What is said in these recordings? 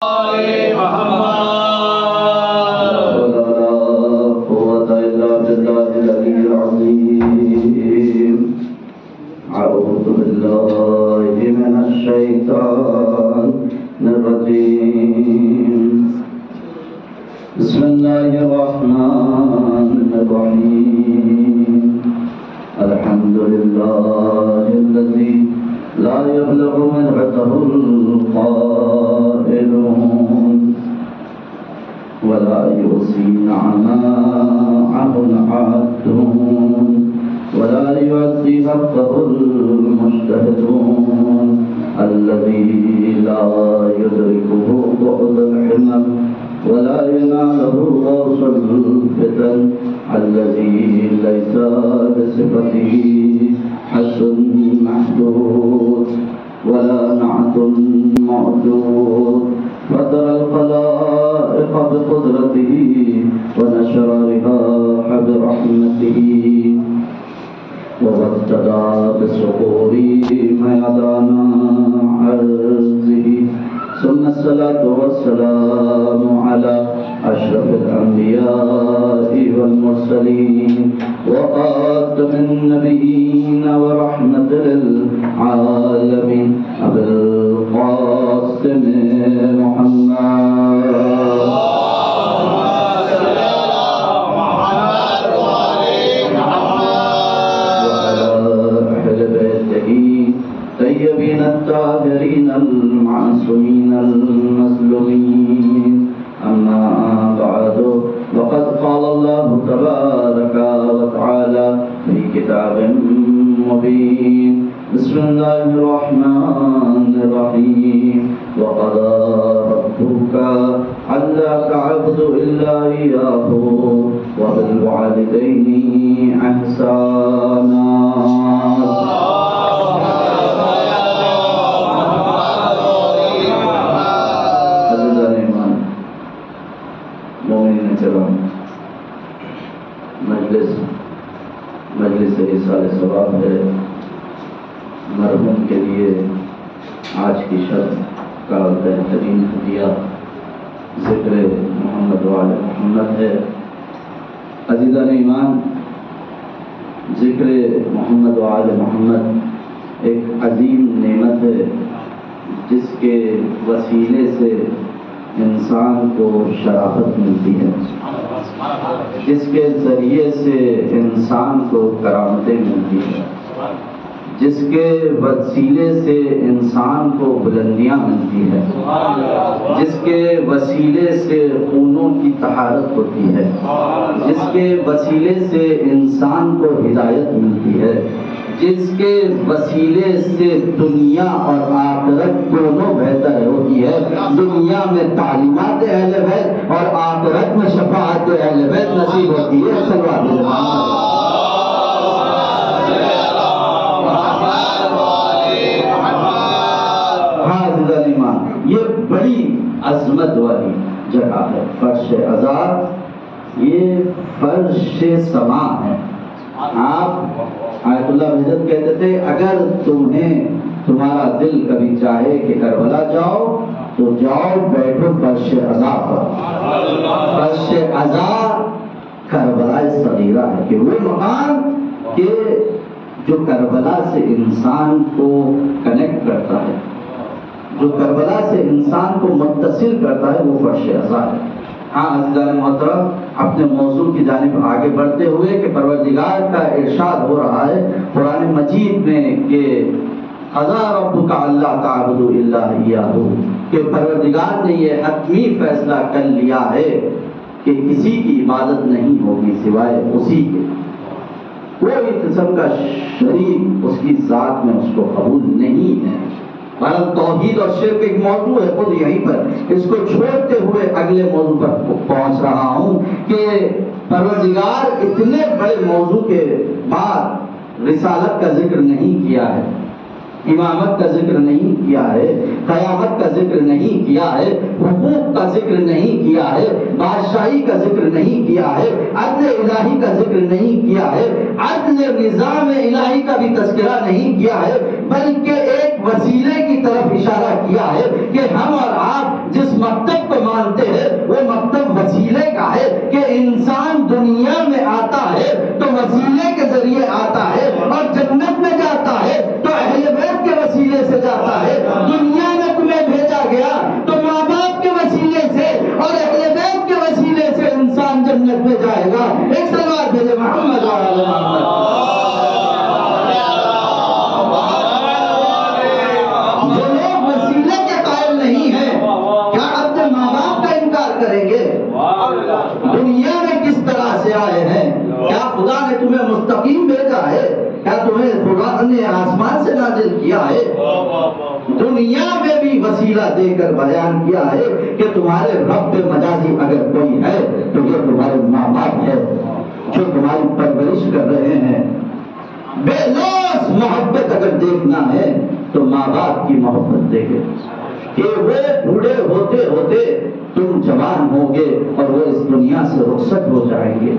بسم الله الرحمن الرحيم الحمد لله الذي لا يبلغ منعته القائلون ولا يحصي نعماءه العادون ولا يؤدي حقه المجتهدون الذي لا يدركه بعد الحمم ولا يناله غوص الفتن الذي ليس بصفته حس محدود ولا نعت موجود فطر الخلائق بقدرته ونشر رهاح برحمته وابتدى بسقوط ميدان عرضه ثم الصلاة والسلام على أشرف الأنبياء والمرسلين وخاتم النبيين ورحمة للعالمين أبي القاسم محمد طيبين الطاهرين المعصومين المظلومين أما بعد وقد قال الله تبارك وتعالى في كتاب مبين بسم الله الرحمن الرحيم وقضى ربك ألا تعبدوا إلا إياه وبالوالدين إحسانا مجلس ایصال ثواب ہے. مرحوم کے لیے آج کی شب کا بہترین ہدیہ ذکر محمد وآل محمد ہے. عزیزان ایمان، ذکر محمد وآل محمد ایک عظیم نعمت ہے جس کے وسیلے سے انسان کو شرافت ملتی ہے، جس کے ذریعے سے انسان کو کرامتیں ملتی ہیں، جس کے وسیلے سے انسان کو بلندیاں ملتی ہیں، جس کے وسیلے سے خونوں کی طہارت ہوتی ہے، جس کے وسیلے سے انسان کو ہدایت ملتی ہے، جس کے وسیلے سے دنیا اور آخرت دونوں بہتر ہوتی ہے. دنیا میں تعلیمات اہل بیت اور آخرت میں شفاعت اہل بیت نصیب ہوتی ہے. یہ بڑی عظمت والی جگہ ہے. فرش عذاب یہ فرش سما ہے. آپ آیت اللہ حضرت کہتے تھے اگر تمہارا دل کبھی چاہے کہ کربلا جاؤ تو جاؤ، بیٹھو فرش عذاب پر. فرش عذاب کربلا صغیرہ ہے کہ وہ مقام کہ جو کربلا سے انسان کو کنیکٹ کرتا ہے، جو کربلا سے انسان کو متصل کرتا ہے، وہ فرش عذاب ہے. ہاں عزیزان محترم، اپنے موضوع کی جانب آگے بڑھتے ہوئے کہ پروردگار کا ارشاد ہو رہا ہے قرآن مجید میں کہ قضا ربک الا تعبدوا الا ایاہ، کہ پروردگار نے یہ حتمی فیصلہ کر لیا ہے کہ کسی کی عبادت نہیں ہوگی سوائے اسی کے. کوئی قسم کا شریک اس کی ذات میں اس کو قبول نہیں ہے. توحید اور شرک ایک موضوع ہے، خود یہیں پر اس کو چھوڑتے ہوئے اگلے موضوع پر پہنچ رہا ہوں کہ پروردگار اتنے بڑے موضوع کے بعد رسالت کا ذکر نہیں کیا ہے، امامت کا ذکر نہیں کیا ہے، قیامت کا ذکر نہیں کیا ہے، حقوق کا ذکر نہیں کیا ہے، بادشاہی کا ذکر نہیں کیا ہے، عدل الہی کا ذکر نہیں کیا ہے، عدل نظام الہی کا بھی تذکرہ نہیں کیا ہے، بلکہ ایک وسیلے کی طرف اشارہ کیا ہے کہ ہم اور آپ جس مکتب کو مانتے ہیں وہ مکتب وسیلے کا ہے کہ انسان دنیا میں آتا ہے تو وسیلے کے ذریعے آتا ہے اور جنت میں جاتا ہے تو اہل بیت کے وسیلے سے جاتا ہے. دنیا میں تمہیں بھیجا گیا تو ماں باپ کے وسیلے سے اور اہل بیت کے وسیلے سے انسان جنت میں جائے گا. ایک سلوات بھیجے محمد محمد. جو لوگ وسیلے کے قائل نہیں ہیں کیا اپنے ماں باپ کا انکار کریں گے؟ دنیا میں کس طرح سے آئے ہیں؟ کیا خدا نے تمہیں مستقیم بھیجا ہے؟ کیا تمہیں خدا نے آسمان سے نازل کیا ہے؟ دنیا میں بھی وسیلہ دے کر بیان کیا ہے کہ تمہارے رب مجازی اگر کوئی ہے تو یہ تمہارے ماں باپ ہے جو تمہاری پرورش کر رہے ہیں. بے لوث محبت اگر دیکھنا ہے تو ماں باپ کی محبت دیکھے کہ وہ بوڑھے ہوتے ہوتے تم جوان ہوگے اور وہ اس دنیا سے رخصت ہو جائیں گے.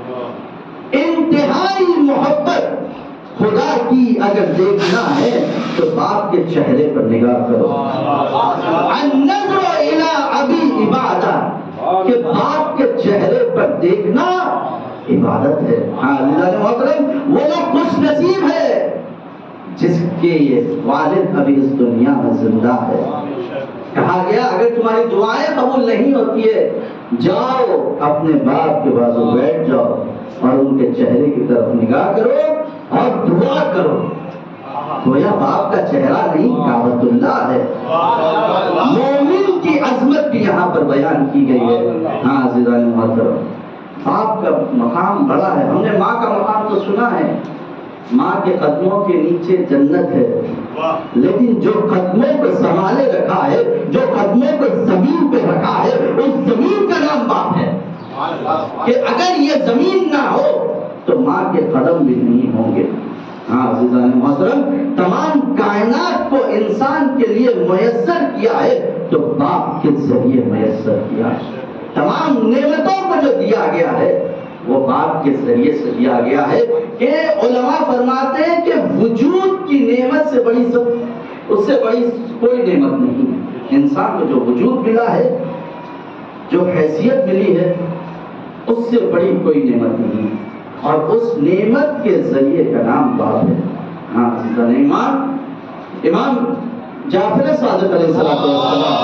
انتہائی محبت خدا کی اگر دیکھنا ہے تو باپ کے چہرے پر نگاہ کرو. النظر الی ابی عبادت کہ باپ کے چہرے پر دیکھنا عبادت ہے. ہاں محترم وہ لوگ خوش نصیب ہے جس کے یہ والد ابھی اس دنیا میں زندہ ہے. کہا گیا اگر تمہاری دعائیں قبول نہیں ہوتی ہے جاؤ اپنے باپ کے بازو بیٹھ جاؤ اور ان کے چہرے کی طرف نگاہ کرو اور دعا کرو. گویا باپ کا چہرہ نہیں کعبۃ اللہ ہے. مومن کی عظمت بھی یہاں پر بیان کی گئی ہے. ہاں عزیزان محترم باپ کا مقام بڑا ہے. ہم نے ماں کا مقام تو سنا ہے ماں کے قدموں کے نیچے جنت ہے لیکن جو قدموں کو سنبھالے رکھا ہے جو قدموں کو زمین پہ رکھا ہے اس زمین کا نام باپ ہے. کہ اگر یہ زمین نہ ہو تو ماں کے قدم بھی نہیں ہوں گے. ہاں عزیزان محترم تمام کائنات کو انسان کے لیے میسر کیا ہے تو باپ کے ذریعے میسر کیا ہے. تمام نعمتوں کو جو دیا گیا ہے وہ باپ کے ذریعے سے دیا گیا ہے. کہ علماء فرماتے ہیں کہ وجود کی نعمت سے بڑی اس سے بڑی کوئی نعمت نہیں ہے. انسان کو جو وجود ملا ہے جو حیثیت ملی ہے اس سے بڑی کوئی نعمت نہیں اور اس نعمت کے ذریعے کا نام باپ ہے. ہاں امام جعفر صادق علیہ السلام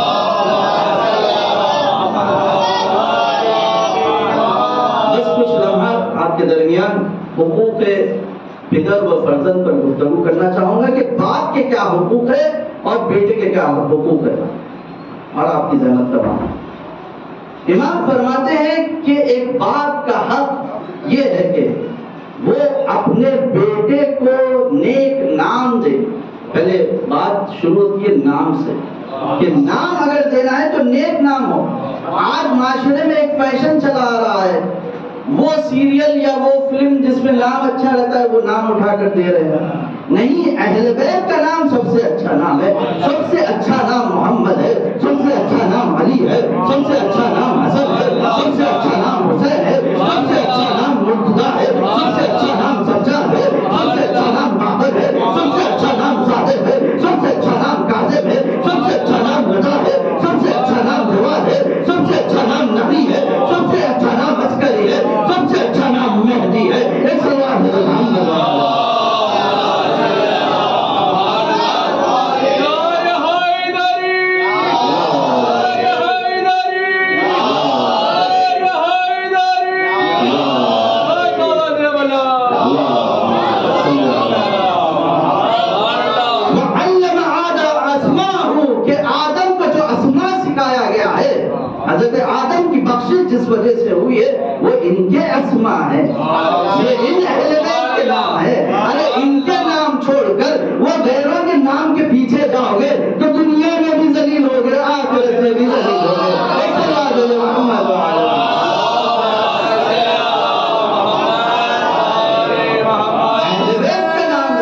بس کچھ لمحات آپ کے درمیان حقوق پدر و فرزند پر گفتگو کرنا چاہوں گا کہ باپ کے کیا حقوق ہے اور بیٹے کے کیا حقوق ہے اور آپ کی زحمت تمام. امام فرماتے ہیں کہ ایک باپ کا حق یہ ہے کہ وہ اپنے بیٹے کو نیک نام دے. پہلے بات شروع ہوتی ہے نام سے کہ نام اگر دینا ہے تو نیک نام ہو. آج معاشرے میں ایک فیشن چلا آ رہا ہے وہ سیریل یا وہ فلم جس میں نام اچھا رہتا ہے وہ نام اٹھا کر دے رہے ہیں. نہیں اہل بیت کا نام سب سے اچھا نام ہے. سب سے اچھا نام محمد ہے. سب سے اچھا نام علی ہے. سب سے اچھا نام حسن ہے. سب سے اچھا نام حسین ہے. سب سے اچھا نام مرتضیٰ ہے. سب سے اچھا نام سجاد ہے. سب سے اچھا نام بابر ہے. سب سے اچھا نام صادق ہے. سب سے اچھا نام کاذب ہے. سب سے اچھا نام رضا ہے. سب سے اچھا نام جواد ہے. سب سے اچھا نام نبی ہے. سب سے اچھا نام عسکری ہے. سب سے اچھا نام مہدی ہے. ایک سلوات ہے الحمدللہ. جس وجہ سے ہوئی ہے وہ ان کے اسماء ہے. یہ ان اہل بیت کے نام ہے. ارے ان کے نام چھوڑ کر وہ غیروں کے نام کے پیچھے جاؤ گے تو دنیا میں بھی ذلیل ہو گئے آخرت میں بھی ذلیل ہو گئے. اہل بیت کا نام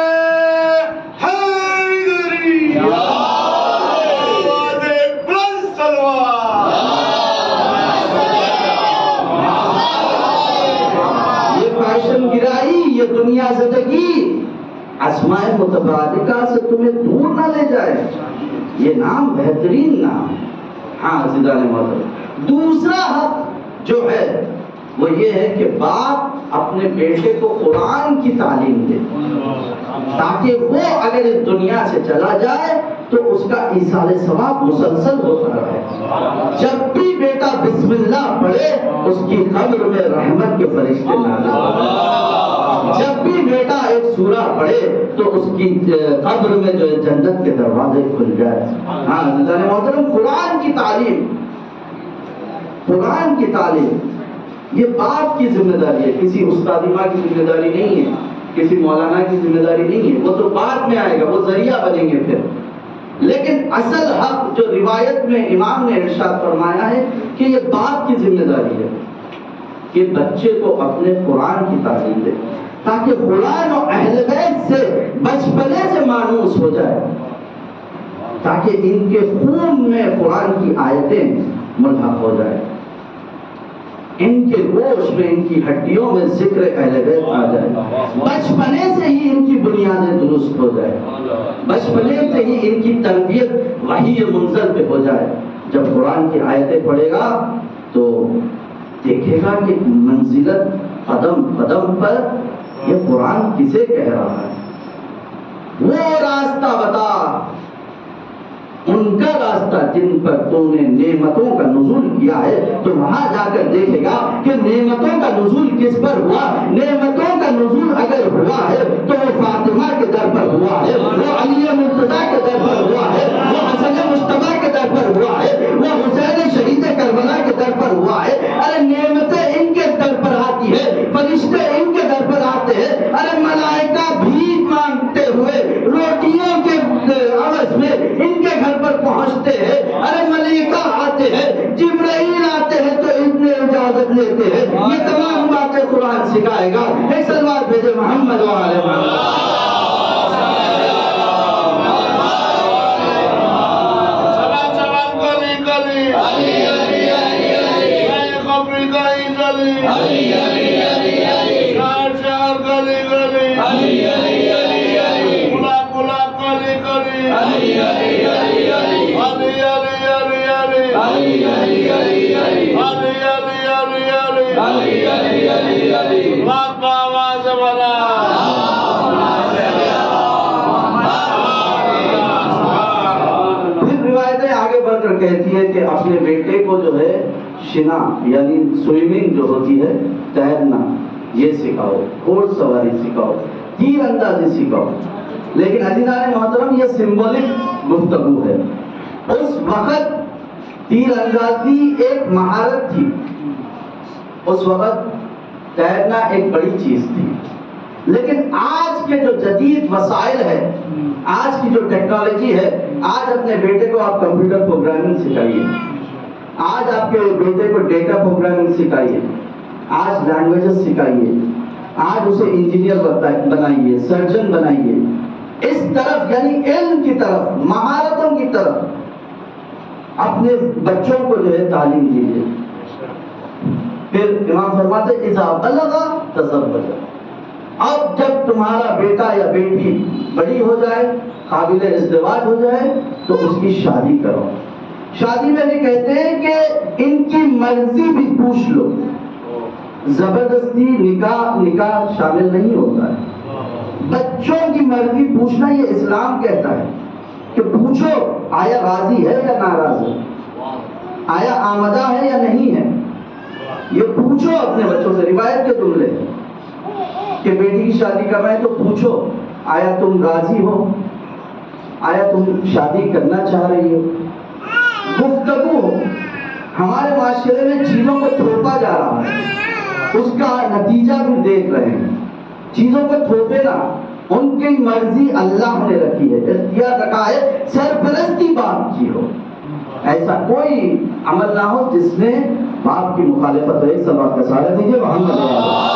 یہ دنیا زندگی اسماء متبادلہ سے تمہیں دور نہ لے جائے. یہ نام بہترین نام. ہاں عزیزان محترم، دوسرا حق جو ہے وہ یہ ہے کہ باپ اپنے بیٹے کو قرآن کی تعلیم دے، تاکہ وہ اگر اس دنیا سے چلا جائے تو اس کا ایصال ثواب مسلسل ہوتا رہے۔ جب بھی بیٹا بسم اللہ پڑھے اس کی قبر میں رحمت کے فرشتے نازل ہوتے، جب بھی بیٹا ایک سورہ پڑھے تو اس کی قبر میں جو ہے جنت کے دروازے کھل جائے۔ ہاں عزیزان محترم، قرآن کی تعلیم، قرآن کی تعلیم یہ باپ کی ذمہ داری ہے، کسی استادی ماں کی ذمہ داری نہیں ہے، کسی مولانا کی ذمہ داری نہیں ہے، وہ تو بعد میں آئے گا، وہ ذریعہ بنیں گے پھر۔ لیکن اصل حق جو روایت میں امام نے ارشاد فرمایا ہے کہ یہ باپ کی ذمہ داری ہے کہ بچے کو اپنے قرآن کی تعلیم دے، تاکہ قرآن و اہل بیت سے بچپنے سے مانوس ہو جائے، تاکہ ان کے خون میں قرآن کی آیتیں ملحق ہو جائے، ان کے گوشت میں، ان کی ہڈیوں میں ذکر اہل بیت آ جائے، بچپنے سے ہی ان کی بنیادیں درست ہو جائے، بچپنے سے ہی ان کی تربیت وحی منزل پہ ہو جائے۔ جب قرآن کی آیتیں پڑھے گا تو دیکھے گا کہ منزلت قدم قدم پر یہ قرآن کسے کہہ رہا ہے، وہ راستہ بتا، ان کا راستہ جن پر تو نے نعمتوں کا نزول کیا ہے۔ تو وہاں جا کر دیکھے گا کہ نعمتوں کا نزول کس پر ہوا۔ نعمتوں کا نزول اگر ہوا ہے تو وہ فاطمہ کے در پر ہوا ہے، وہ علی مرتضیٰ کے در پر ہوا ہے، وہ حسن مصطفیٰ کے در پر ہوا ہے، وہ حسین شہید کربلا کے در پر ہوا ہے۔ ارے نعمتیں ان کے در پر آتی ہے، فرشتے ان کے در پر آتے ہیں، ارے ملائکہ بھیک مانگتے ہوئے روٹیوں کے عوض میں ان کے گھر پر پہنچتے ہیں، ارے ملائکہ آتے ہیں، جبرائیل آتے ہیں تو اتنے اجازت لیتے ہیں۔ یہ تمام باتیں قرآن سکھائے گا۔ ایک سلوات بھیجے محمد و آل محمد۔ کہتی ہے کہ اپنے بیٹے کو جو ہے شنا یعنی سوئمنگ جو ہوتی ہے، تیرنا یہ سکھاؤ، گھوڑ سواری سکھاؤ، تیر اندازی سکھاؤ۔ لیکن عزیزان محترم یہ سمبولک گفتگو ہے۔ اس وقت تیر اندازی ایک مہارت تھی، اس وقت تیرنا ایک بڑی چیز تھی۔ لیکن آج کے جو جدید وسائل ہے، آج کی جو ٹیکنالوجی ہے، آج اپنے بیٹے کو آپ کمپیوٹر پروگرامنگ سکھائیے، آج آپ کے بیٹے کو ڈیٹا پروگرامنگ سکھائیے، آج لینگویجز سکھائیے، آج اسے انجینئر بنائیے، سرجن بنائیے، اس طرف یعنی علم کی طرف، مہارتوں کی طرف اپنے بچوں کو جو ہے تعلیم دیجیے۔ پھر امام فرماتے اذا بلغ تزوج، اب جب تمہارا بیٹا یا بیٹی بڑی ہو جائے، قابل ازدواج ہو جائے تو اس کی شادی کرو۔ شادی میں بھی کہتے ہیں کہ ان کی مرضی بھی پوچھ لو، زبردستی نکاح شامل نہیں ہوتا ہے۔ بچوں کی مرضی پوچھنا یہ اسلام کہتا ہے کہ پوچھو آیا راضی ہے یا ناراض ہے، آیا آمدہ ہے یا نہیں ہے، یہ پوچھو اپنے بچوں سے۔ روایت کے جملے کہ بیٹی کی شادی کر رہے ہیں تو پوچھو آیا تم راضی ہو، آیا تم شادی کرنا چاہ رہی ہو۔ گفتگو ہو۔ ہمارے معاشرے میں چیزوں کو تھوپا جا رہا ہے، اس کا نتیجہ بھی دیکھ رہے ہیں۔ چیزوں کو تھوپے نا، ان کی مرضی اللہ نے رکھی ہے، اختیار رکھا ہے، سرپرستی باپ کی ہو، ایسا کوئی عمل نہ ہو جس میں باپ کی مخالفت ہو۔ ایک سبق کا سہارا دیجیے محمد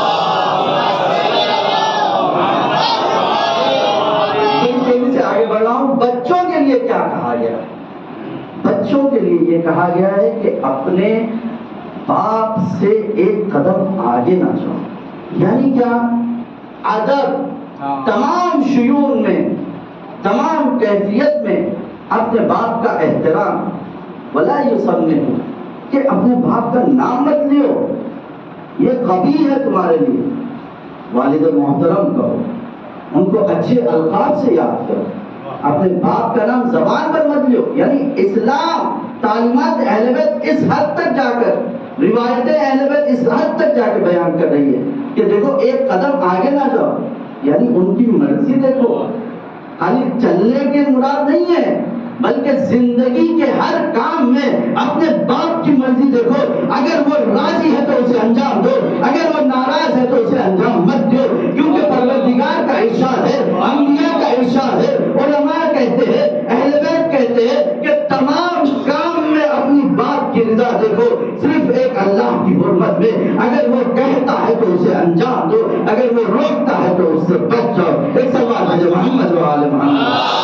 سے آگے بڑھ رہا ہوں۔ بچوں کے لیے کیا کہا گیا؟ بچوں کے لیے یہ کہا گیا ہے کہ اپنے باپ سے ایک قدم آگے نہ جاؤ۔ یعنی کیا؟ ادب تمام شیون میں، تمام کیفیت میں اپنے باپ کا احترام، ولا یسمہ کہ اپنے باپ کا نام مت لیو، یہ قبیح ہے تمہارے لیے. والد محترم کہو، ان کو اچھے الفاظ سے یاد کرو، اپنے باپ کا نام زبان پر مت لیو. یعنی اسلام تعلیمات اہل بیت اس حد تک جا کر، روایتیں اہل بیت اس حد تک جا کے بیان کر رہی ہے کہ دیکھو ایک قدم آگے نہ جاؤ، یعنی ان کی مرضی دیکھو. خالی چلنے کے مراد نہیں ہے، بلکہ زندگی کے ہر کام میں اپنے باپ کی مرضی دیکھو. اگر وہ راضی ہے تو اسے انجام دو، اگر وہ ناراض ہے تو اسے انجام مت دو. کیونکہ پروردگار کا ارشاد ہے، انبیاء کا ارشاد ہے، علماء کہتے ہیں، اہل بیت کہتے ہیں کہ تمام کام میں اپنی باپ کی رضا دیکھو، صرف ایک اللہ کی حرمت میں. اگر وہ کہتا ہے تو اسے انجام دو، اگر وہ روکتا ہے تو اس سے بچ جاؤ. ایک سوال ہے جو محمد و آل محمد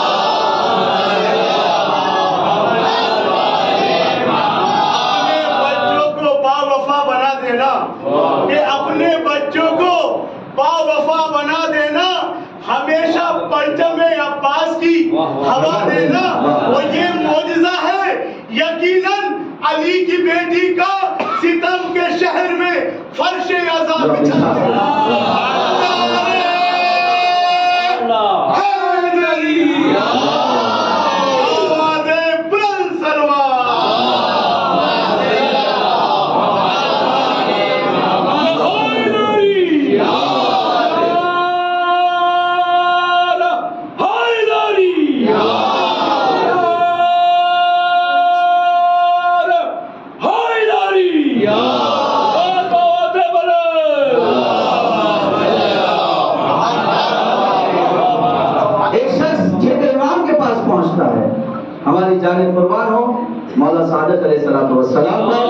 کہ اپنے بچوں کو باوفا بنا دینا، ہمیشہ پرچم عباس کی ہوا دینا، وہ یہ معجزہ ہے. یقیناً علی کی بیٹی کا ستم کے شہر میں فرش عزا بچھا دینا. ہماری جانب قربان ہو مولا صادق علیہ السلام پر.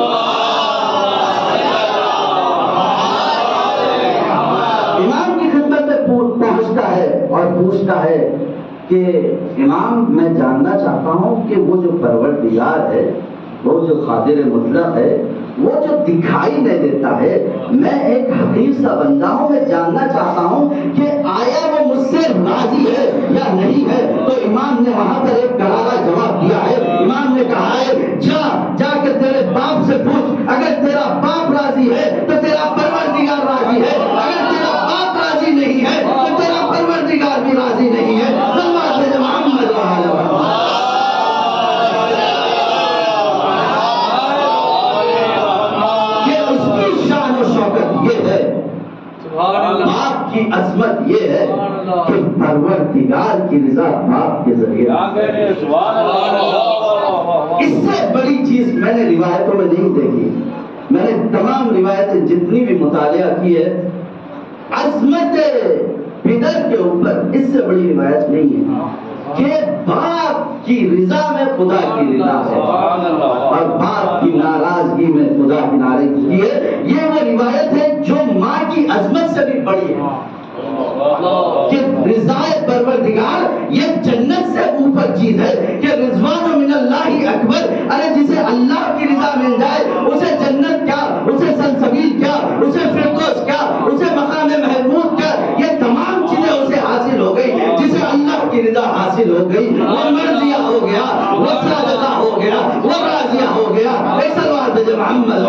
امام کی خدمت میں پہنچتا ہے اور پوچھتا ہے کہ امام میں جاننا چاہتا ہوں کہ وہ جو پروردگار ہے، وہ جو قادر مطلق ہے، وہ جو دکھائی نہیں دیتا ہے، میں ایک حقیر سا بندہ ہوں، میں جاننا چاہتا ہوں کہ آیا وہ مجھ سے راضی ہے یا نہیں ہے. تو امام نے وہاں پر ایک کرارا جواب دیا ہے. امام نے کہا ہے جا کے تیرے باپ سے پوچھ، اگر تیرا باپ راضی ہے تو تیرا پروردگار راضی ہے، اگر تیرا باپ راضی نہیں ہے تو تیرا پروردگار بھی راضی نہیں ہے. محمد باپ کی عظمت یہ ہے کہ پروردگار کی رضا باپ کے ذریعے. اس سے بڑی چیز میں نے روایتوں میں نہیں دیکھی. میں نے تمام روایتیں جتنی بھی مطالعہ کی ہے، عظمت پدر کے اوپر اس سے بڑی روایت نہیں ہے کہ باپ کی رضا میں خدا کی رضا ہے اور باپ کی ناراضگی میں خدا کی ناراضگی ہے. یہ وہ روایت ہے جو ماں کی عظمت سے بھی بڑی ہے کہ رضا پروردگار یہ جنت سے اوپر چیز ہے کہ رضوان من اللہ اکبر. ارے جسے اللہ کی رضا مل جائے اسے جنت کیا، اسے سلسبیل کیا، اسے فردوس کیا، اسے مقام محمود کیا، یہ تمام چیزیں اسے حاصل ہو گئی. جسے اللہ کی رضا حاصل ہو گئی وہ مرضیہ ہو گیا، وہ سعادتہ ہو گیا، وہ راضیہ ہو گیا. ایسا بات ہے محمد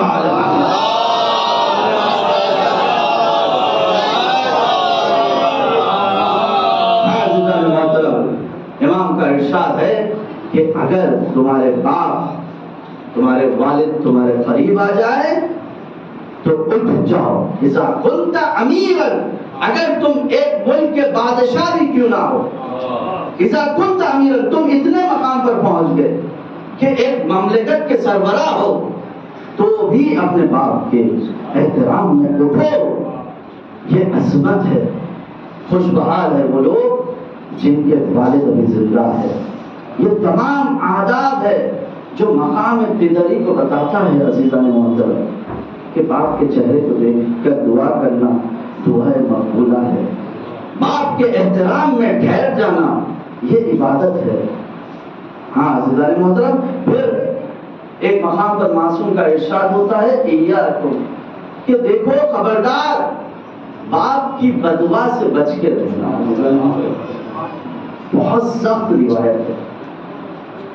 امام کا ارشاد ہے کہ اگر تمہارے باپ، تمہارے والد تمہارے قریب آ جائے تو اٹھ جاؤ. اذا كنت امیرا، اگر تم ایک ملک کے بادشاہ بھی کیوں نہ ہو، اذا كنت امیرا، تم اتنے مقام پر پہنچ گئے کہ ایک مملکت کے سربراہ ہو، تو بھی اپنے باپ کے احترام میں اٹھو. یہ عظمت ہے. خوش بحال ہے وہ لوگ جن کے والد ابھی زندہ ہے. یہ تمام آداب ہے جو مقام پدری کو بتاتا ہے عزیزان محترم کہ باپ کے چہرے کو دیکھ کر دعا کرنا دعا مقبولہ ہے. باپ کے احترام میں ٹھہر جانا یہ عبادت ہے. ہاں عزیزان محترم، پھر ایک مقام پر معصوم کا ارشاد ہوتا ہے ایاکم، کہ دیکھو خبردار باپ کی بددعا سے بچ کے رہنا. بہت سخت روایت ہے.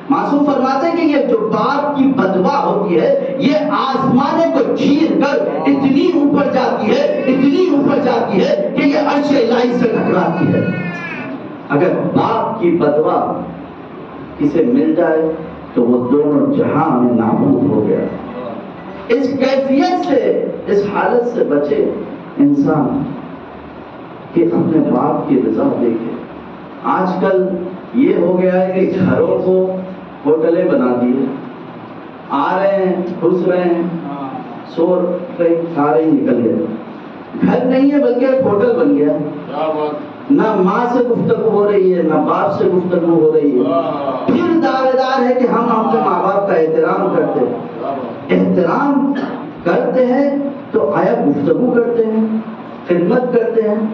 معصوم فرماتے ہیں کہ یہ جو باپ کی بدوا ہوتی ہے یہ آسمانے کو چیر کر اتنی اوپر جاتی ہے، اتنی اوپر جاتی ہے کہ یہ عرش الہی سے ٹکراتی ہے۔ اگر باپ کی بدوا کسے مل جائے تو وہ دونوں جہاں میں نابود ہو گیا۔ اس کیفیت سے، اس حالت سے بچے انسان کہ اپنے باپ کی رضا دیکھے۔ آج کل یہ ہو گیا ہے کہ گھروں کو ہوٹلیں بنا دیے، آ رہے ہیں، گھس رہے ہیں، سو رہے، کھا رہے، نکل گئے۔ گھر نہیں ہے بلکہ ایک ہوٹل بن گیا۔ نہ ماں سے گفتگو ہو رہی ہے، نہ باپ سے گفتگو ہو رہی ہے۔ پھر دعوے دار ہے کہ ہم اپنے ماں باپ کا احترام کرتے ہیں۔ احترام کرتے ہیں تو آیا گفتگو کرتے ہیں، خدمت کرتے ہیں۔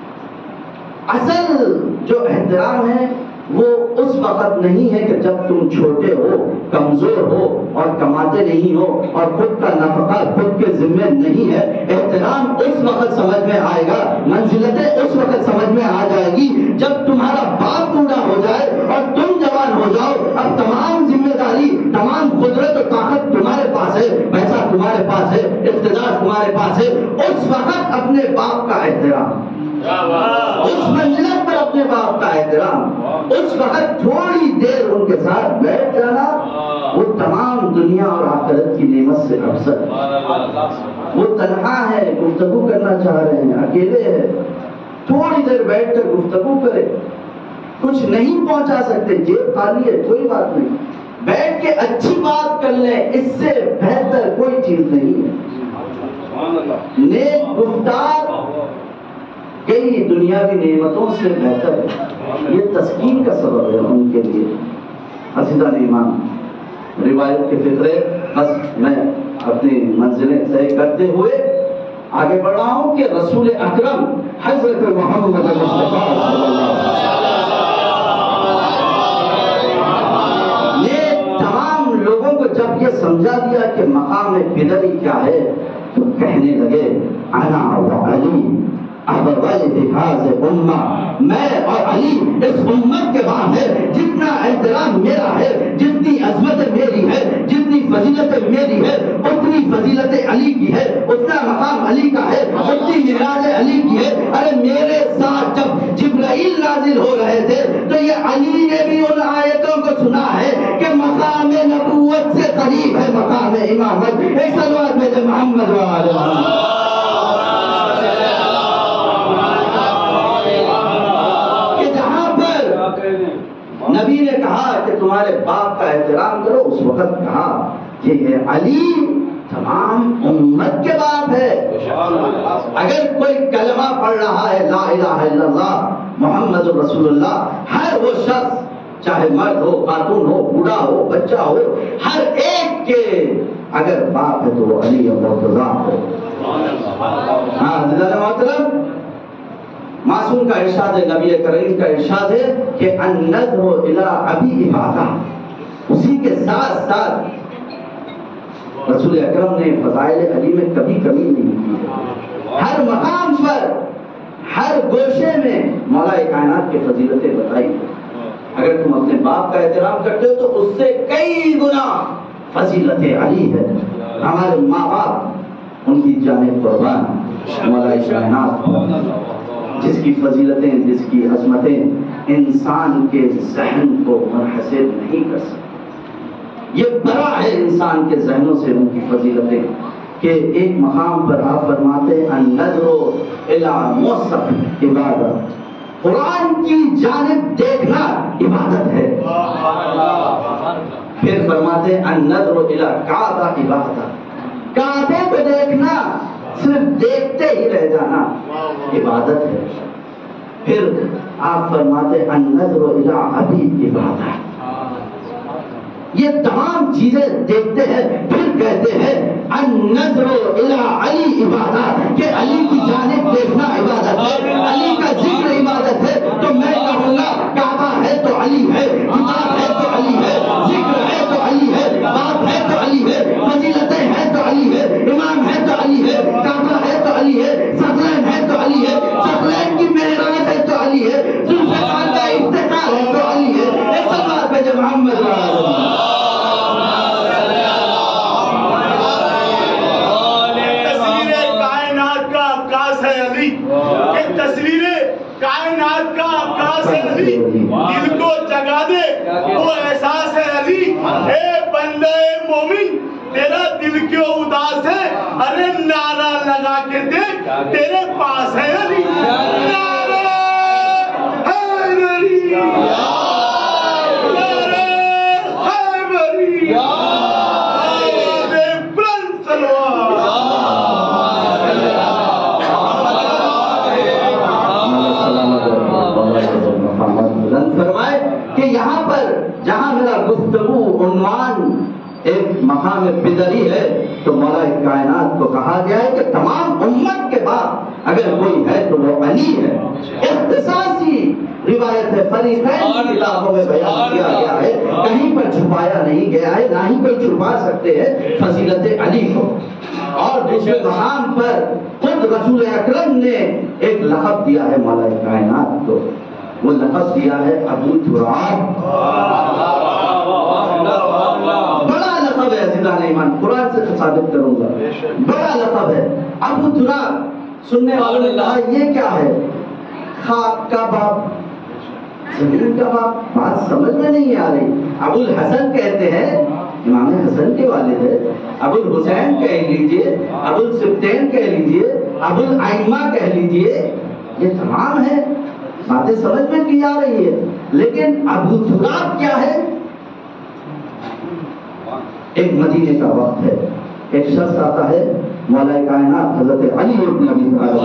اصل جو احترام ہے وہ اس وقت نہیں ہے کہ جب تم چھوٹے ہو، کمزور ہو اور کماتے نہیں ہو اور خود کا نفقہ خود کے ذمہ نہیں ہے۔ احترام اس وقت سمجھ میں آئے گا، منزلتیں اس وقت سمجھ میں آ جائے گی جب تمہارا باپ بوڑھا ہو جائے اور تم جوان ہو جاؤ۔ اب تمام ذمہ داری، تمام قدرت اور طاقت تمہارے پاس ہے، پیسہ تمہارے پاس ہے، اقتدار تمہارے پاس ہے۔ اس وقت اپنے باپ کا احترام، اس منزلت پر اپنے باپ کا احترام، اس وقت تھوڑی دیر ان کے ساتھ بیٹھ جانا، وہ تمام دنیا اور آخرت کی نعمت سے افضل ہے۔ وہ تنہا ہے، گفتگو کرنا چاہ رہے ہیں، اکیلے ہیں، تھوڑی دیر بیٹھ کر گفتگو کرے۔ کچھ نہیں پہنچا سکتے، جیب خالی ہے، کوئی بات نہیں، بیٹھ کے اچھی بات کر لیں، اس سے بہتر کوئی چیز نہیں ہے۔ نیک گفتار کئی دنیاوی نعمتوں سے بہتر ہے، یہ تسکین کا سبب ہے ان کے لیے۔ عزیزان ایمان، روایت کے فقرے بس میں اپنی منزلیں طے کرتے ہوئے آگے بڑھ رہا ہوں کہ رسول اکرم حضرت محمد مصطفیٰ صلی اللہ علیہ وسلم نے تمام لوگوں کو جب یہ سمجھا دیا کہ مقام پدری کیا ہے تو کہنے لگے انا وعلی میں اور علی اس امت کے بعد ہے۔ جتنا احترام میرا ہے، جتنی عظمت میری ہے، جتنی فضیلت میری ہے، اتنی فضیلت علی کی ہے، اتنا مقام علی کا ہے، اتنی معراج علی کی ہے۔ ارے میرے ساتھ جب جبرائیل نازل ہو رہے تھے تو یہ علی نے بھی ان آیتوں کو سنا ہے کہ مقام نبوت سے قریب ہے مقام امامت۔ ایک صلوات میں جو محمد نبی نے کہا کہ تمہارے باپ کا احترام کرو، اس وقت کہا کہ یہ علی تمام امت کے باپ ہے۔ اگر کوئی کلمہ پڑھ رہا ہے لا الہ الا اللہ محمد رسول اللہ، ہر وہ شخص چاہے مرد ہو، خاتون ہو، بوڑھا ہو، بچہ ہو، ہر ایک کے اگر باپ ہے تو وہ علی مرتضیٰ ہے۔ ہاں عزیزان محترم، معصوم کا ارشاد ہے، نبی کریم کا ارشاد ہے کہ النظر الی ابی عبادہ۔ اسی کے ساتھ ساتھ رسول اکرم نے فضائل علی میں کبھی کمی نہیں کی۔ ہر مقام پر، ہر گوشے میں مولا کائنات کی فضیلتیں بتائی۔ اگر تم اپنے باپ کا احترام کرتے ہو تو اس سے کئی گنا فضیلت علی ہے۔ ہمارے ماں باپ ان کی جانب قربان، مولا کائنات جس کی فضیلتیں، جس کی عظمتیں انسان کے ذہن کو منحصر نہیں کر سکتی۔ یہ بڑا ہے انسان کے ذہنوں سے ان کی فضیلتیں کہ ایک مقام پر آپ فرماتے ہیں النظر الی مصحف عبادت، قرآن کی جانب دیکھنا عبادت ہے۔ پھر فرماتے ہیں النظر الی کعبہ عبادت، کعبے کو دیکھنا، صرف دیکھتے ہی رہ جانا عبادت ہے۔ پھر آپ فرماتے النظر الی ابی عبادت، یہ تمام چیزیں دیکھتے ہیں۔ پھر کہتے ہیں النظر الی علی عبادت، کہ علی کی جانب دیکھنا عبادت ہے، علی کا ذکر عبادت ہے۔ تو میں کہوں گا کعبہ ہے تو علی ہے، کتاب ہے تو علی ہے، ذکر ہے تو علی ہے، باپ ہے تو علی ہے، فضیلتیں ہیں تو علی ہے، امام ہے تو علی ہے، کعبہ ہے تو علی ہے، ثقلین ہے تو علی ہے، ثقلین کی معراج ہے تو علی ہے، ذوالفقار کا افتخار ہے تو علی ہے۔ ایک صلوات پہ جو محمد علی دل کو جگا دے وہ احساس ہے علی اے بندہ مومن تیرا دل کیوں اداس ہے ارے نعرہ لگا کے دیکھ تیرے پاس ہے علی نعرہ حیدری نعرہ حیدری آواز بلند سلوات فرمائے کہ یہاں پر جہاں میرا گفتگو عنوان ایک مقام بدری ہے تو مولا کائنات کو کہا گیا ہے کہ تمام امت کے بعد اگر کوئی ہے تو وہ علی ہے. اختصاصی روایت ہے فریقین کی کتابوں میں بیان کیا گیا ہے, کہیں پر چھپایا نہیں گیا ہے, نہ ہی کوئی چھپا سکتے ہیں فضیلت علی کو. اور دوسرے مقام پر خود رسول اکرم نے ایک لقب دیا ہے مولا کائنات کو, وہ لقب دیا ہے ابو تراب. بڑا لقب ہے عزیزان ایمان, قرآن سے ثابت کروں گا, بڑا لقب ہے ابو تراب. سننے والوں نے کہا یہ کیا ہے, خاک کا باپ, زمین کا باپ, بات سمجھ میں نہیں آ رہی. ابو الحسن کہتے ہیں, امام حسن کے والد ہے, ابو الحسین کہہ لیجئے, ابو السبتین کہہ لیجئے, ابو الائمہ کہہ لیجئے, یہ تمام ہے, باتیں سمجھ میں کی جا رہی ہے. لیکن ابو تراب کیا ہے؟ ایک مدینے کا وقت ہے, ایک شخص آتا ہے, مولا کائنات حضرت علی ابن ابی طالب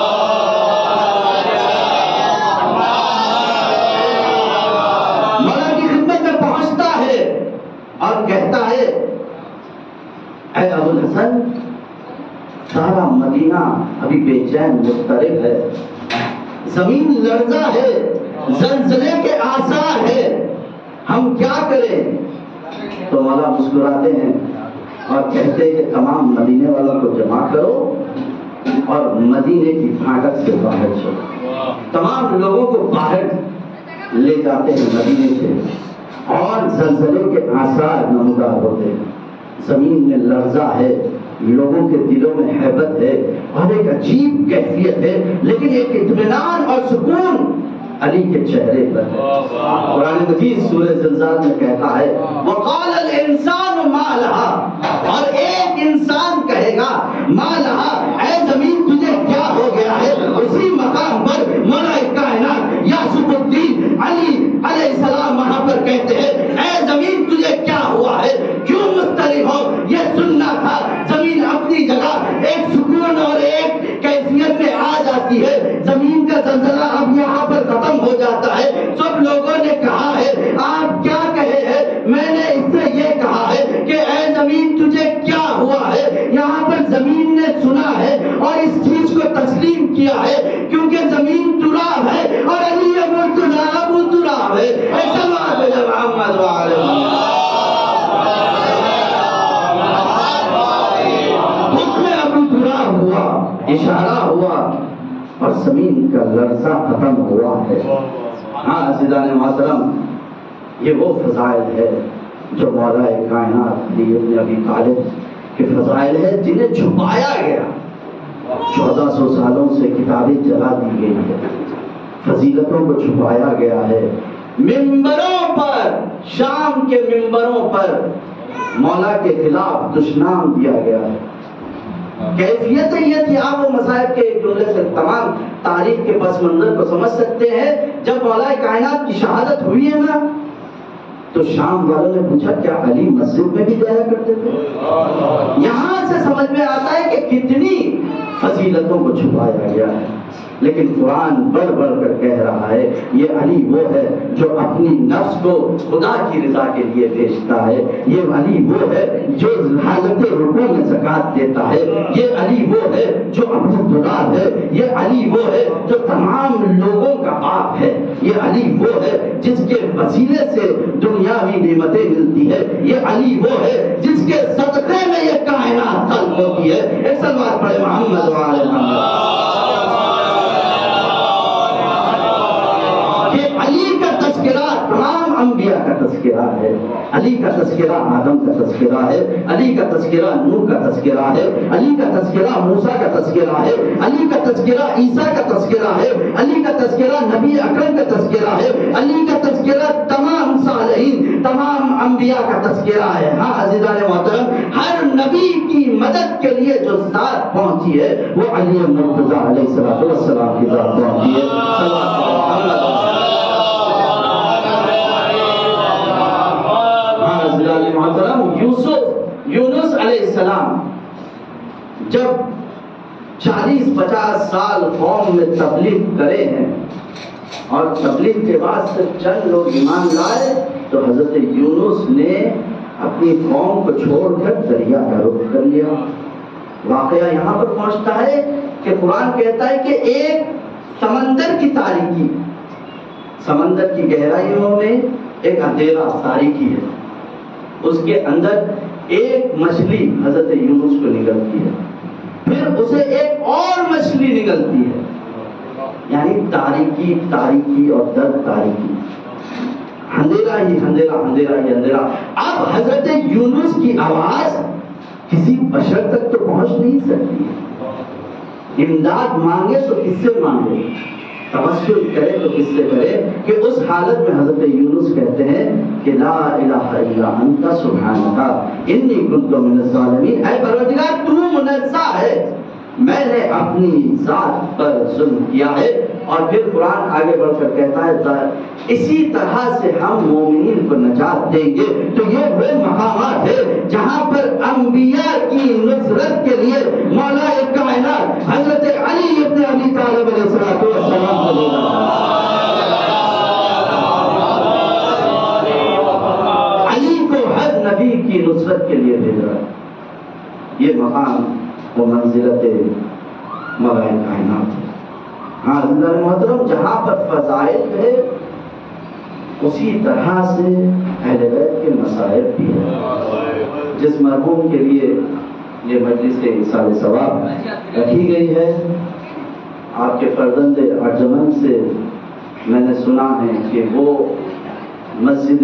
مولا کی خدمت میں پہنچتا ہے اور کہتا ہے اے ابو الحسن, سارا مدینہ ابھی بے چین مضطرب ہے, زمین لرزہ ہے, زلزلے کے آثار ہے, ہم کیا کریں؟ تو مولا مسکراتے ہیں اور کہتے ہیں کہ تمام مدینے والوں کو جمع کرو اور مدینے کی پھاٹک سے باہر چلو. تمام لوگوں کو باہر لے جاتے ہیں مدینے سے, اور زلزلے کے آثار نمودار ہوتے ہیں, زمین میں لرزہ ہے, لوگوں کے دلوں میں ہیبت ہے اور ایک عجیب کیفیت ہے, لیکن ایک اطمینان اور سکون علی کے چہرے پر ہے. قرآن مجید سورہ زلزال میں کہتا ہے وقال الانسان ما لها, اور ایک انسان کہے گا ما لها, اے زمین تجھے کیا ہو گیا ہے. اسی مقام پر مولا کائنات یوسف الدین علی علیہ السلام وہاں پر کہتے ہیں اے زمین تجھے کیا ہوا ہے, کیوں مضطرب ہو؟ یہ سننا تھا. زمین اپنی جگہ ایک سکون اور ایک کیفیت میں آ جاتی ہے, زمین کا زلزلہ اب یہاں پر ختم ہو جاتا ہے. سب لوگوں نے کہا ہے آپ کیا کہے ہیں, میں نے اس سے یہ کہا ہے کہ اے زمین تجھے کیا ہوا ہے. یہاں پر زمین نے سنا ہے اور اس چیز کو تسلیم کیا ہے کیونکہ زمین تراب ہے اور علی ابو تراب ہے. ایسا بات ہے جب محمد حکم ابو تراب ہوا, اشارہ ہوا اور زمین کا لرزہ ختم ہوا ہے. ہاں عزیزان محترم, یہ وہ فضائل ہے جو مولا کائنات علی ابن ابی طالب کے فضائل ہے جنہیں چھپایا گیا. 1400 سالوں سے کتابیں جلا دی گئی ہے, فضیلتوں کو چھپایا گیا ہے. ممبروں پر, شام کے ممبروں پر مولا کے خلاف دشنام دیا گیا ہے. کیفیت یہ تھی, آپ وہ مذاہب کے ایک جملے سے تمام تاریخ کے پس منظر کو سمجھ سکتے ہیں. جب مولا کائنات کی شہادت ہوئی ہے نا, تو شام والوں نے پوچھا کیا علی مسجد میں بھی جایا کرتے تھے؟ یہاں سے سمجھ میں آتا ہے کہ کتنی فضیلتوں کو چھپایا گیا ہے. لیکن قرآن بڑھ بڑھ کر کہہ رہا ہے یہ علی وہ ہے جو اپنی نفس کو خدا کی رضا کے لیے بیچتا ہے. یہ علی وہ ہے جو حالت رکوع میں زکات دیتا ہے. یہ علی وہ ہے جو ابو تراب ہے. یہ علی وہ ہے جو تمام لوگوں کا باپ ہے. یہ علی وہ ہے جس کے وسیلے سے دنیاوی نعمتیں ملتی ہے. یہ علی وہ ہے جس کے صدقے میں یہ کائنات خلق ہوتی ہے. ایک سلوات پڑھے محمد وعلی محمد. علی کا تذکرہ تمام انبیاء کا تذکرہ ہے، علی کا تذکرہ آدم کا تذکرہ ہے، علی کا تذکرہ نوح کا تذکرہ ہے، علی کا تذکرہ موسیٰ کا تذکرہ ہے، علی کا تذکرہ عیسیٰ کا تذکرہ ہے، علی کا تذکرہ نبی اکرم کا تذکرہ ہے، علی کا تذکرہ تمام صالحین تمام انبیاء کا تذکرہ ہے۔ ہاں عزیزان محترم، ہر نبی کی مدد کے لیے جو ذات پہنچی ہے وہ علی مرتضیٰ علیہ السلام کی ذات پہنچی ہے۔ ہاں عزیزان محترم، یونس علیہ السلام جب 40-50 سال قوم میں تبلیغ کرے ہیں اور تبلیغ کے بعد سے چند لوگ ایمان لائے تو حضرت یونس نے اپنی قوم کو چھوڑ کر دریا کا رخ کر لیا۔ واقعہ یہاں پر پہنچتا ہے کہ قرآن کہتا ہے کہ ایک سمندر کی تاریکی، سمندر کی گہرائیوں میں ایک اندھیرا تاریکی ہے، اس کے اندر ایک مچھلی حضرت یونس کو نگلتی ہے، پھر اسے ایک اور مچھلی نگلتی ہے، یعنی تاریکی تاریکی اور در تاریکی، اندھیرا ہی اندھیرا، اندھیرا ہی اندھیرا۔ اب حضرت یونس کی آواز کسی بشر تک تو پہنچ نہیں سکتی، امداد مانگے تو کس سے مانگے، توسل کرے تو کس سے کرے، کہ اس حالت میں حضرت یونس کہتے ہیں کہ لا الہ الا انت سبحانک انی کنت من الظالمین، اے پروردگار تو منزہ ہے، میں نے اپنی ذات پر ظلم کیا ہے۔ اور پھر قرآن آگے بڑھ کر کہتا ہے اسی طرح سے ہم مومنین کو نجات دیں گے۔ تو یہ وہ مقامات ہے جہاں پر انبیاء کی نصرت کے لیے مولا کائنات حضرت علی ابن ابی طالب علیہ السلام کو علی کو ہر نبی کی نصرت کے لیے بھیجا۔ یہ مقام وہ منزلت مولا کائنات ہے۔ ہاں عزیزان محترم، جہاں پر فضائل ہے اسی طرح سے اہل بیت کے مصائب بھی ہیں۔ جس مرحوم کے لیے یہ مجلس ایصال ثواب رکھی گئی ہے، آپ کے فرزند ارجمن سے میں نے سنا ہے کہ وہ مسجد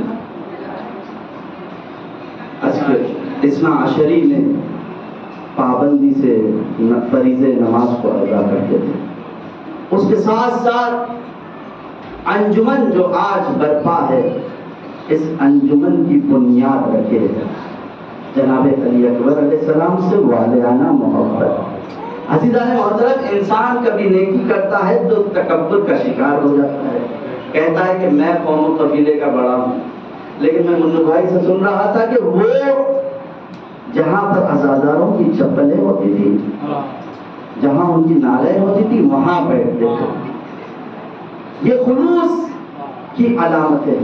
اثنا عشری میں پابندی سے فریض نماز کو ادا کرتے تھے۔ اس کے ساتھ ساتھ انجمن جو آج برپا ہے، اس انجمن کی بنیاد رکھے جناب علی اکبر علیہ السلام سے والہانہ محبت۔ عزیزان محترم، انسان کبھی نیکی کرتا ہے تو تکبر کا شکار ہو جاتا ہے، کہتا ہے کہ میں قوم و قبیلے کا بڑا ہوں۔ لیکن میں منو بھائی سے سن رہا تھا کہ وہ جہاں پر عزاداروں کی چپلیں ہوتی تھی، جہاں ان کی نالیں ہوتی تھی، وہاں بیٹھتے تھے۔ یہ خلوص کی علامت ہے،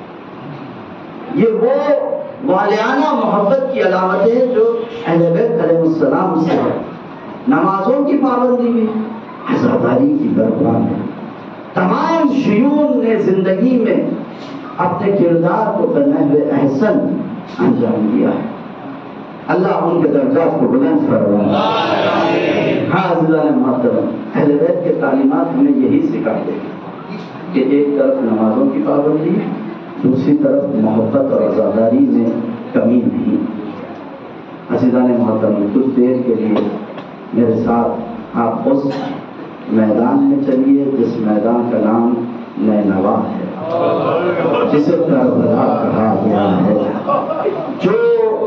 یہ وہ والہانہ محبت کی علامت ہے جو اہل بیت علیہ السلام سے ہے۔ نمازوں کی پابندی بھی، عزاداری کی برپا ہے۔ تمام شیون نے زندگی میں اپنے کردار کو بنحو احسن انجام دیا ہے۔ اللہ ان کے درجات کو بلند فرمائے۔ ہاں عزیزان محترم، اہل بیت کے تعلیمات ہمیں یہی سکھاتے ہیں کہ ایک طرف نمازوں کی پابندی، دوسری طرف محبت اور عزاداری میں کمی نہیں۔ عزیزان محترم، کچھ دیر کے لیے میرے ساتھ آپ اس میدان میں چلیے جس میدان کا نام نینوا ہے، جسے کربلا کہا گیا ہے، جو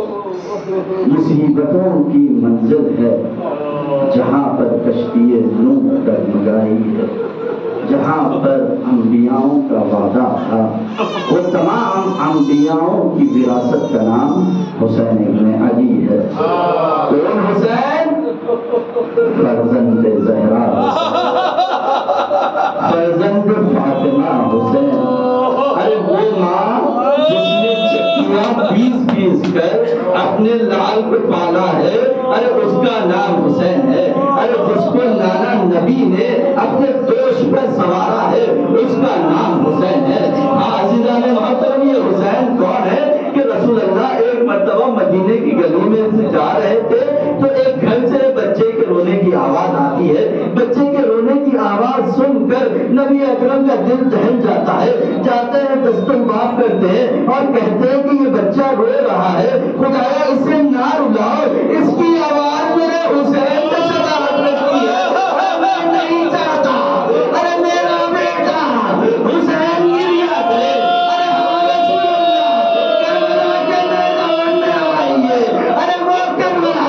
مصیبتوں کی منزل ہے، جہاں پر کشتی نوح ڈگمگائی ہے، جہاں پر انبیاؤں کا وعدہ تھا۔ وہ تمام انبیاؤں کی وراثت کا نام حسین ابن علی ہے۔ کون حسین؟ فرزند زہرا، فرزند فاطمہ حسین۔ ارے وہ ماں جس نے چکیاں پیس کر اپنے لال کو پالا ہے، ارے اس کا نام حسین ہے۔ ارے جس کو نانا نبی نے اپنے دوش پر سوارا ہے، اس کا نام حسین ہے۔ ہاں عزیزان محترم، یہ حسین کون ہے کہ رسول اللہ ایک مرتبہ مدینے کی گلی میں سے جا رہے تھے تو ایک گھر سے بچے کے رونے کی آواز آتی ہے۔ بچے کے رونے کی آواز سن سن کر نبی اکرم کا دل دہل جاتا ہے. جاتے ہیں دسترباب کرتے ہیں اور کہتے ہیں کہ یہ بچہ رو رہا ہے, خدایا اسے نہ رلاؤ, اس کی آواز میرے حسین سے شباہت رکھتی ہے, میں نہیں چاہتا ارے میرا بیٹا حسین گریا کرے. ارے حالت کربلا کے میدان میں آئیے, ارے وہ کربلا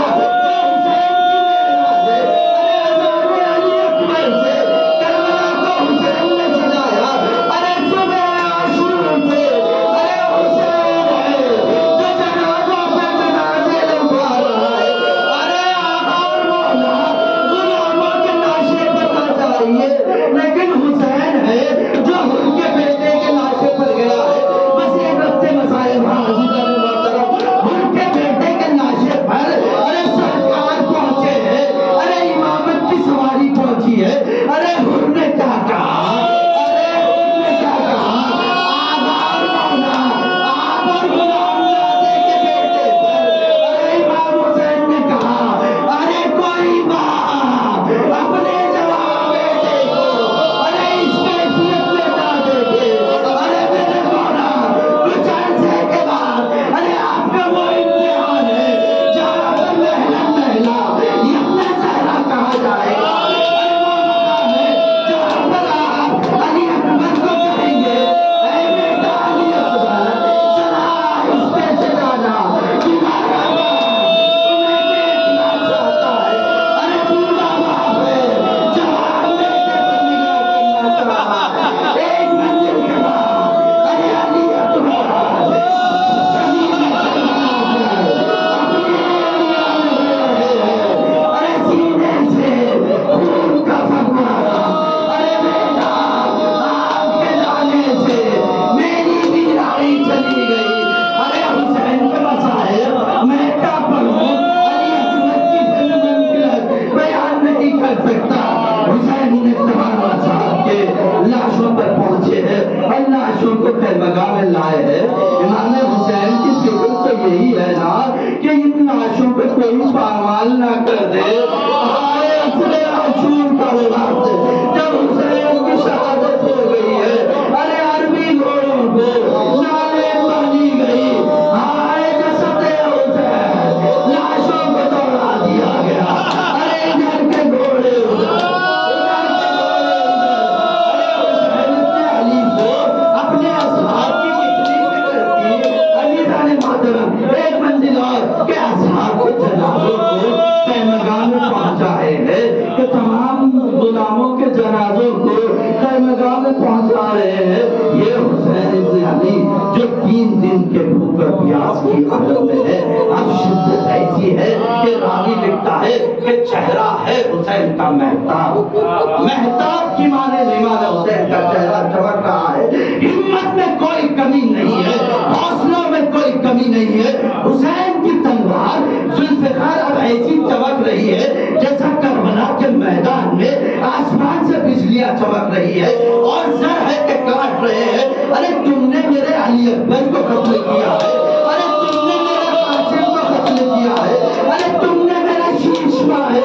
چمک رہی ہے اور زر ہے کہ کاٹ رہے ہیں. ارے تم نے میرے علی اکبر کو قتل کیا ہے, ارے تم نے میرے قاسم کو قتل کیا ہے, ارے تم نے میرا شیش ماہے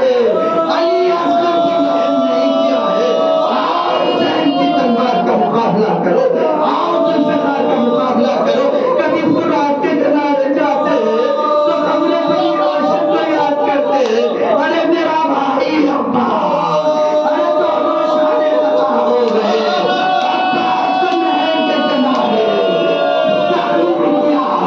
علی اصغر کو نہیں کیا ہے. آؤ حسین کی تلوار کا مقابلہ کرو, آؤ ذوالفقار کا مقابلہ کرو. کبھی فرات کے کنارے جاتے ہیں تو خبریں بنی عاشق کو یاد کرتے ہیں, ارے میرا بھائی عباس ہو گئے.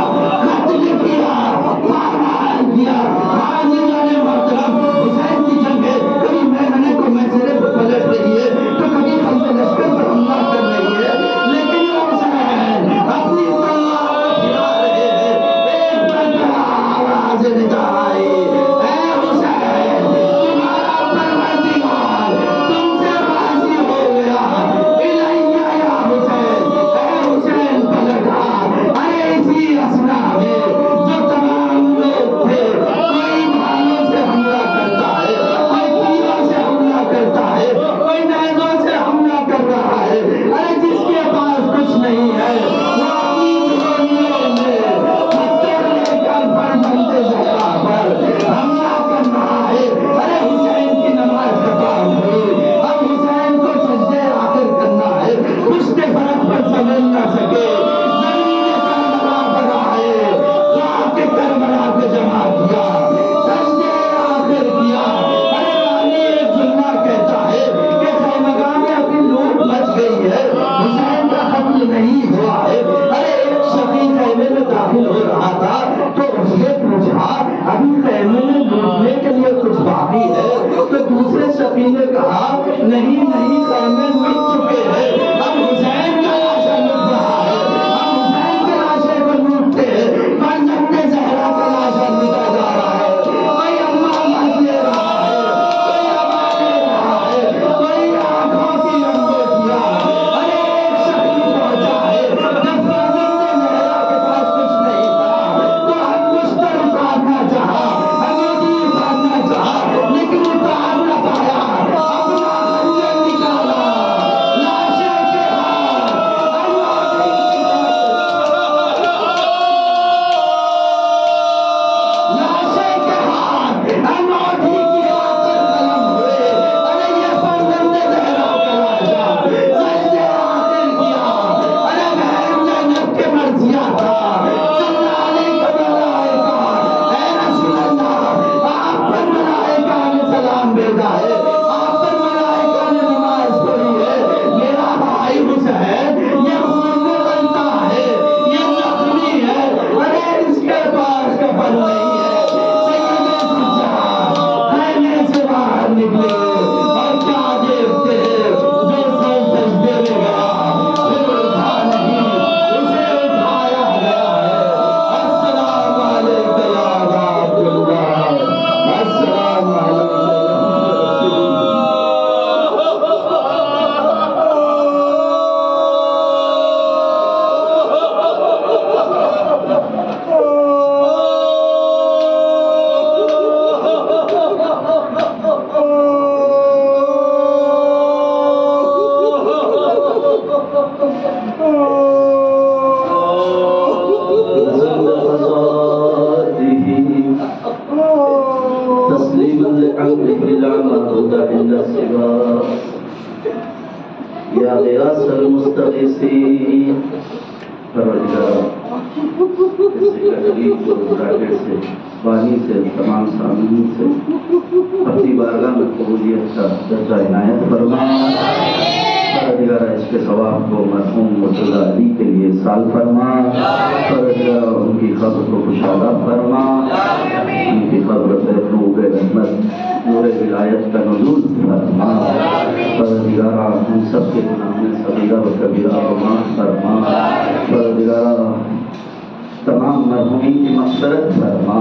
یا غیاث المستغیثین پروردگار اس تقریب کو براکٹ سے بانی سے تمام سامعین سے اپنی بارگاہ میں قبولیت کا درجہ عنایت فرما پروردگار اس کے ثواب کو مرحوم مرتضیٰ علی کے لیے سال فرما پروردگار ان کی قبر کو کشادہ فرما ان کی قبر پہ نور رحمت نور ولایت کا نزول فرما پروردگار ہم سب کے گناہ میں صغیرہ و کبیرہ کو معاف فرما پروردگار تمام مرحومین کی مغفرت فرما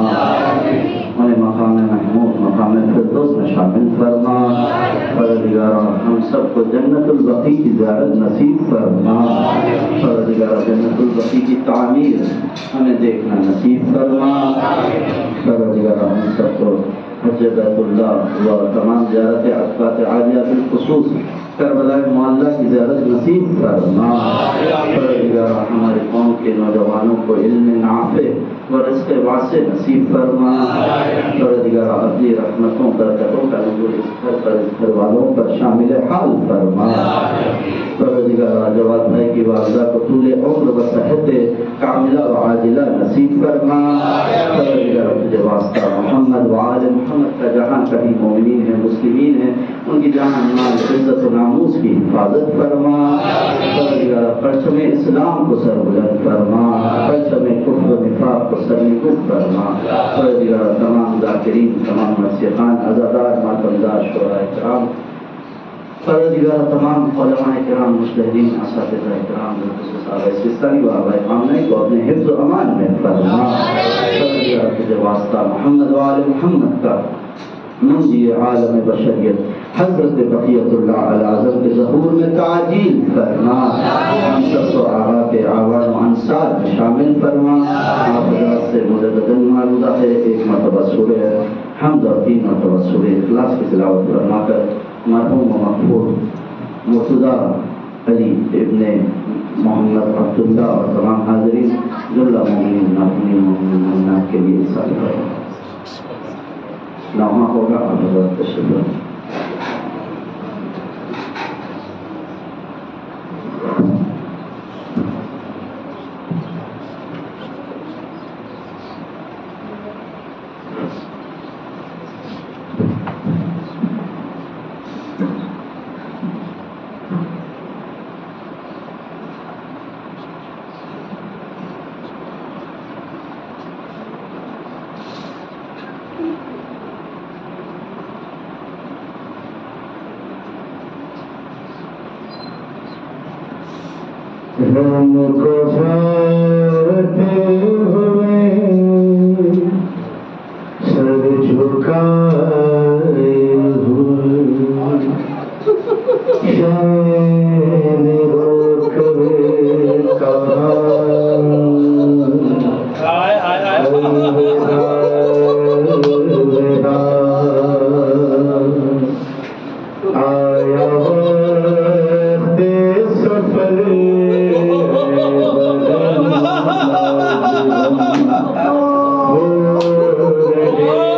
انہیں مقام محمود مقام فردوس میں شامل فرما پروردگار ہم سب کو جنت البقیع کی زیارت نصیب فرما پروردگار جنت البقیع کی تعمیر ہمیں دیکھنا نصیب فرما پروردگار ہم سب کو حج بیت اللہ و تمام زیارت عقبات عالیہ بالخصوص کربلا معلیٰ کی زیارت نصیب فرما پروردگار ہمارے قوم کے نوجوانوں کو علم نافع و رزق واسع نصیب فرما پروردگار اپنی رحمتوں برکتوں کا نزول اس گھر پر اس گھر والوں پر شامل حال فرما پروردگار جواد بھائی کی والدہ کو طول عمر و صحت کاملہ و عاجلہ نصیب فرما پروردگار تجھے واسطہ محمد و آل محمد کا جہاں کہیں مومنین ہیں مسلمین ہیں ان کی جہاں مال عزت و ناموس کی حفاظت فرما پروردگار پرچم اسلام کو سربلند فرما پرچم کفر و نفاق کو سرنگون فرما پروردگار تمام ذاکرین تمام مسیحان عزادار ماتمدار شعراء کرام پروردگار تمام علماء کرام مجتہدین اساتذہ کرام بالخصوص آباء سستانی و آباء خامنہ کو اپنے حفظ و امان میں فرما پروردگار تجھے واسطہ محمد و آل محمد کا منجی عالم بشریت حضرت بقیت اللہ العظم کے ظہور میں تعجیل فرما ہم سب کو آغا کے آوان و انصار میں شامل فرما آپ حضرت سے مجددن معلومہ ہے ایک مرتبہ سورہ حمد اور 3 مرتبہ سورہ اخلاص کی تلاوت فرما کر مرحوم و مغفور مرتضیٰ علی ابن محمد عبداللہ اور تمام حاضرین جملہ مومنین ناظرین مومنات کے لیے سال فرما نامہ ہوگا آپ حضرت تشریف ہم کو جاتے ہوئے سر جھکائے ہوئے شاید روک کہاں آیا وقت سفر Oh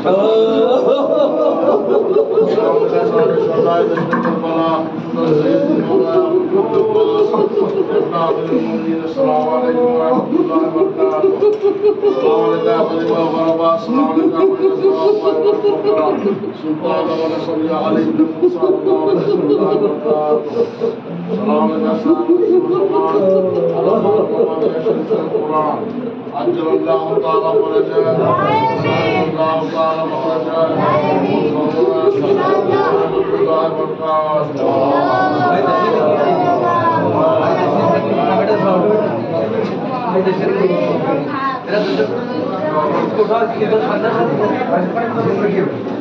عجل الله تعالى فرجاه الله تعالى فرجاه الله وبركاته